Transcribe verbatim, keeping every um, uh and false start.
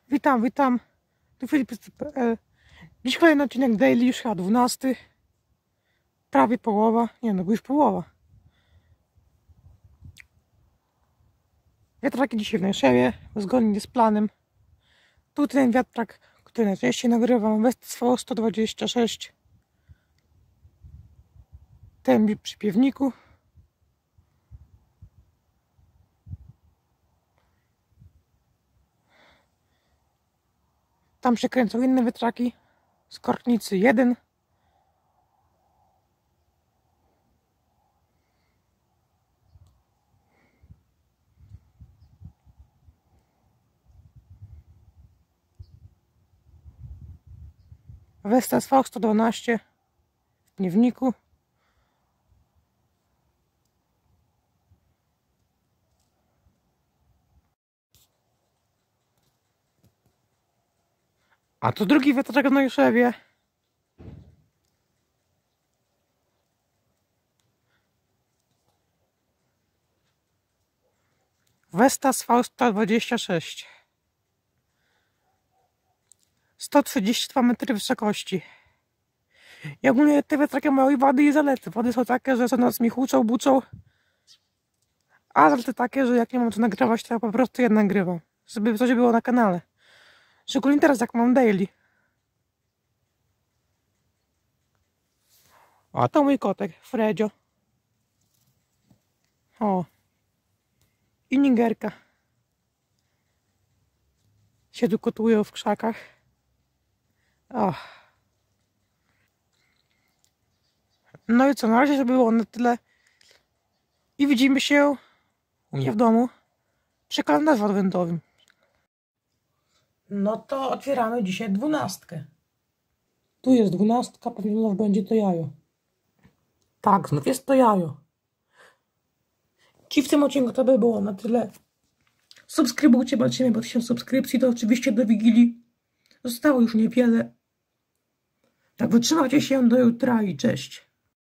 Witam, witam. Tu Filip kropka p l. Dziś kolejny odcinek daily, już chyba dwunasty. Prawie połowa. Nie no, bo już połowa. Wiatraki dzisiaj w Najszewie, zgodnie z planem. Tu ten wiatrak, który najczęściej nagrywam, Vestas V sto dwadzieścia sześć. Ten przy piewniku. Tam się kręcą inne wiatraki z Korknicy jeden. Vestas V sto dwanaście w Pniewniku. A to drugi wiatrak w Najszewie. Vestas V sto dwadzieścia sześć. sto trzydzieści dwa metry wysokości. I ogólnie te wiatraki mają i wady, i zalety. Wady są takie, że co noc mi huczą, buczą. A zalety takie, że jak nie mam co nagrywać, to ja po prostu je nagrywam. Żeby coś było na kanale. Szczególnie teraz, jak mam daily. A to mój kotek, Fredzio. O. I Nigerka. Się tu kotują w krzakach. O. No i co, na razie to było na tyle. I widzimy się u mnie w domu przy kalendarzu adwentowym. No to otwieramy dzisiaj dwunastkę. Tu jest dwunastka, pewnie znów będzie to jajo. Tak, znów jest to jajo. Ci w tym odcinku to by było na tyle. Subskrybujcie, walczymy po tysiąc subskrypcji, to oczywiście do Wigilii. Zostało już niewiele. Tak, wytrzymajcie się do jutra i cześć.